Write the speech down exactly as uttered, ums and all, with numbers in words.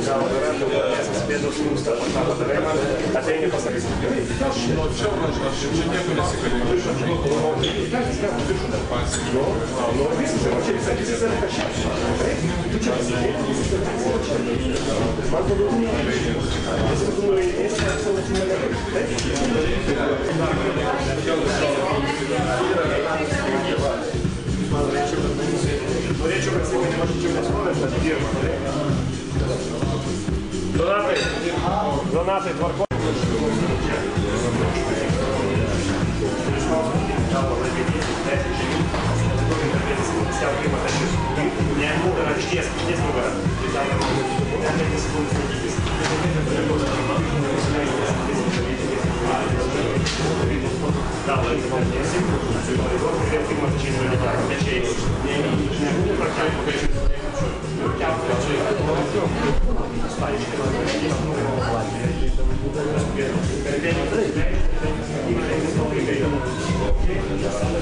spiedo sprusta portata da Reman, a te ne passa che si vede. No, c'è una sceneggiatura che si vede. No, no, questo se faccio, sai che si sta facendo. Tu c'è la ma quando tu mi se tu mi è stato una non riesco a pensare che non c'è una scuola sta di dire donate donate qualcosa stiamo prima neanche una richiesta di da voi prima ci sono invece neanche partiamo che stai